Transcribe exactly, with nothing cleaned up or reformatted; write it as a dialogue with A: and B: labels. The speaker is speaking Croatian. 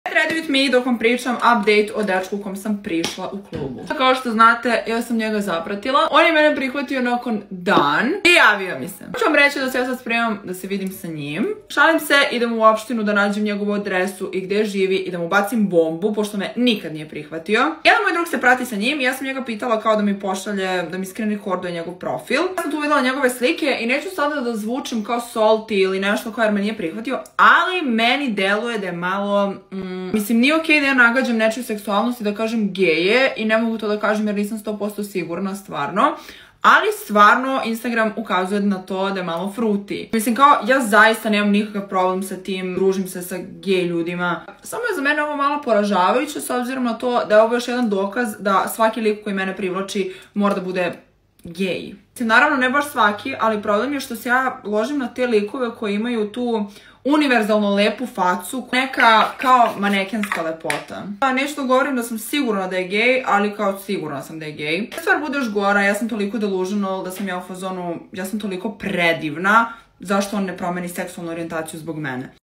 A: Ready with me dok vam pričam update o dečku u kom sam prišla u klubu. Kao što znate, ja sam njega zapratila. On je mene prihvatio nakon dan i javio mi se. Hoću vam reći da se ja sad spremam da se vidim sa njim. Šalim se, idem u opštinu da nađem njegovu adresu i gde živi i da mu bacim bombu, pošto me nikad nije prihvatio. Jedan moj drug se prati sa njim i ja sam njega pitala kao da mi pošalje, da mi screen recorduje njegov profil. Ja sam tu videla njegove slike i neću sada da zvučim kao salty ili nešto kao jer me nije prihvatio, ali meni deluje da je malo... Mm, mislim, nije okej da ja nagađam nečiju seksualnost i da kažem geje i ne mogu to da kažem jer nisam sto posto sigurna, stvarno. Ali stvarno Instagram ukazuje na to da je malo fruti. Mislim, kao, ja zaista nemam nikakav problem sa tim, družim se sa gej ljudima. Samo je za mene ovo malo poražavajuće s obzirom na to da je ovo još jedan dokaz da svaki lik koji mene privlači mora da bude gej. Naravno, ne baš svaki, ali problem je što se ja ložim na te likove koji imaju tu univerzalno lepu facu, neka kao manekenska lepota. Nešto govorim da sam sigurna da je gej, ali kao sigurna sam da je gej. Stvar bude još gora, ja sam toliko delusional da sam ja u fazonu, ja sam toliko predivna, zašto on ne promeni seksualnu orijentaciju zbog mene?